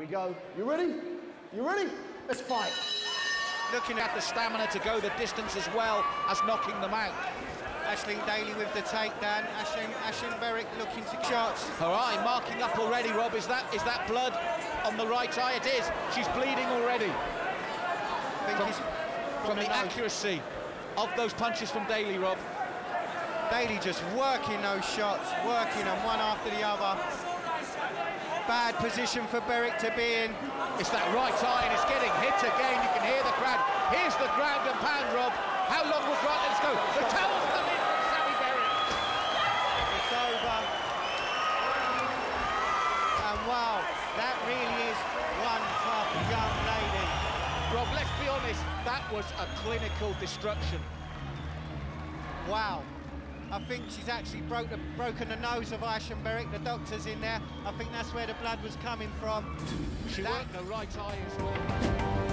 go. You ready? You ready? Let's fight. Looking at the stamina to go the distance as well as knocking them out. Aisling Daly with the takedown. Aisling Berwick looking to shots. Her eye marking up already, Rob. Is that blood on the right eye? It is. She's bleeding already. From the accuracy of those punches from Daly, Rob. Daly just working those shots, working them one after the other. Bad position for Berwick to be in. It's that right eye and it's getting hit again. You can hear the crowd. Here's the ground and pound, Rob. How long will Grant let us go? The towel's come in from Sammy Berwick. It's over. And wow, that really is one tough young lady. Rob, let's be honest, that was a clinical destruction. Wow. I think she's actually broken the nose of Aisling Berwick. The doctor's in there. I think that's where the blood was coming from. She worked the right eye as well.